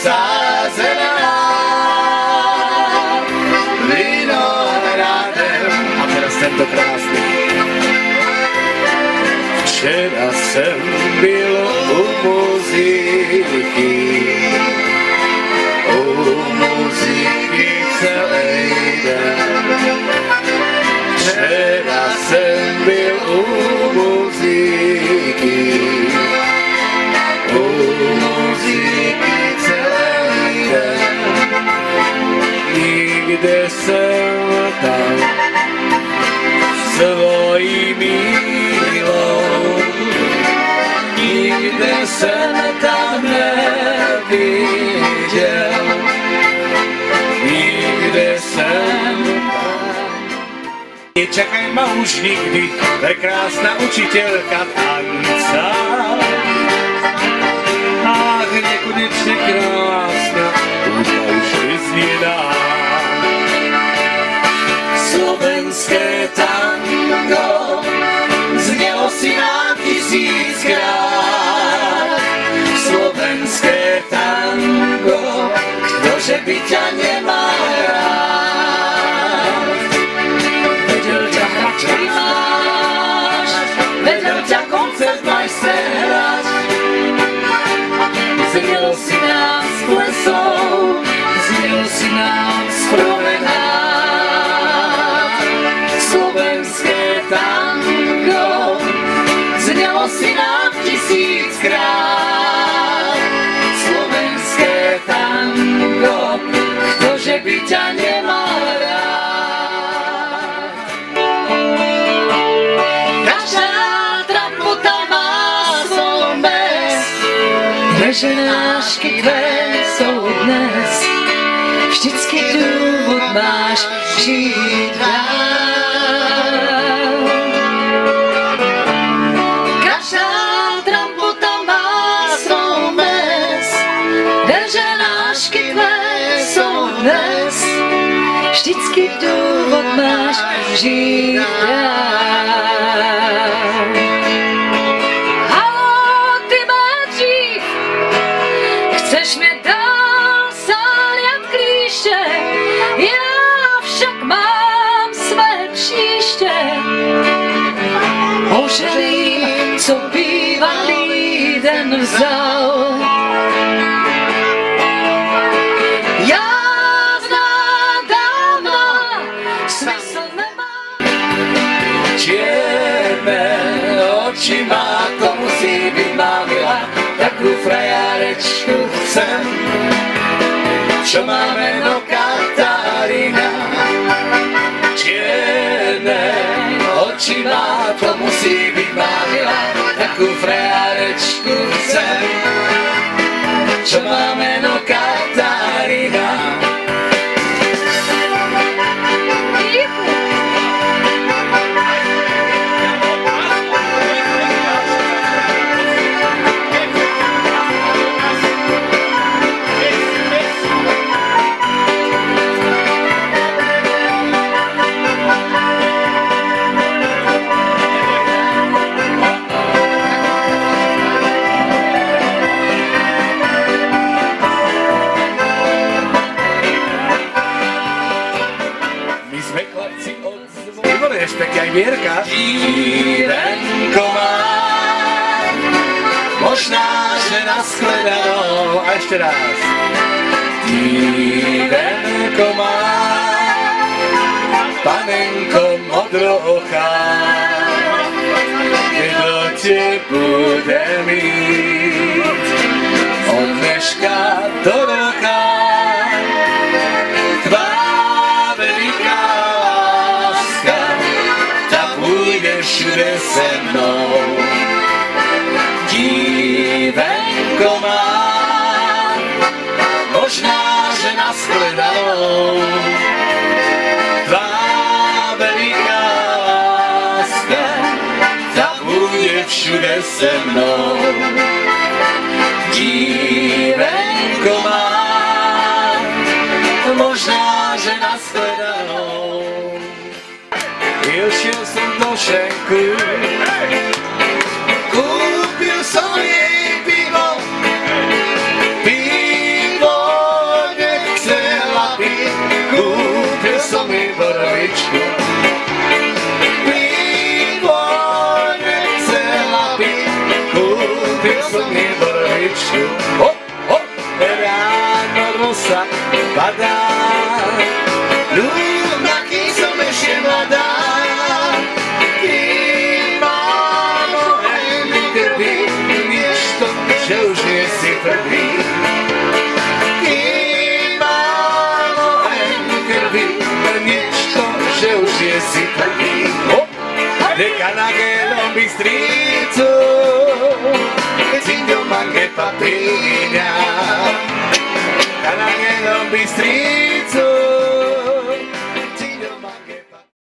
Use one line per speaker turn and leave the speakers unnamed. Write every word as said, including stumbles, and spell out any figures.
obsázená vinohradem. A teraz tento krásný. Včera jsem byl u muziky, u muziky celý den. Včera jsem byl u muziky, u muziky celý den. Nikde jsem tam svojí milou, nikde jsem tam neviděl, nikde jsem tam. Nečakaj ma už nikdy, prekrásna učiteľka tanca. Ach, nekonečne krásna, už ma už ísť nedá. Slovenské tango znelo si nám tisíckrát. Slovenské tango, ktože by ťa nemá rád. Vedel ťa hrať máš, vedel ťa koncert majster hrať. Znelo si nám z plesov, znelo si nám z promenád. Slovenské tango znelo si nám tisíckrát. Slovenské tango, ktože by ťa nemal rád. Každá trapota má svoj mes, reženášky tvé jsou dnes. Vždycky důvod máš žít dál. Každá trampota má svou mes, reženášky tvé jsou dnes. Vždycky důvod máš žít dál. Haló, ty Bedřich, chceš mě dál sáliat klíště? Já však mám své příště. Oželí, co bývalý den vzal. Já znám dávno, smysl nemá. Čierne oči má, komu si vymávila, takú frajárečku chcem, čo má meno Katarína. Čierne oči má, komu si vymávila, takú frajárečku chcem, čo má meno Katarína. Pekne aj Mierka. Dívenko mám, možná, že nashledanou. A ešte raz. Dívenko mám, panenko modrooká, kto te bude mít od dneška do roka. Všude se mnou. Dívenko mám, možná, že nashledanou. Tvá veliká láska, ta bude všude se mnou. Dívenko mám, možná, že nashledanou. Išiel som do šenku, kúpil som jej pivo, pivo
mladá, kým málo hendy krví, nič to, že už nie si prvý. Kým málo hendy krví, nič to, že už nie si prvý. De Canaguero Bistrico, Cindio Mangue Papiña, Canaguero Bistrico.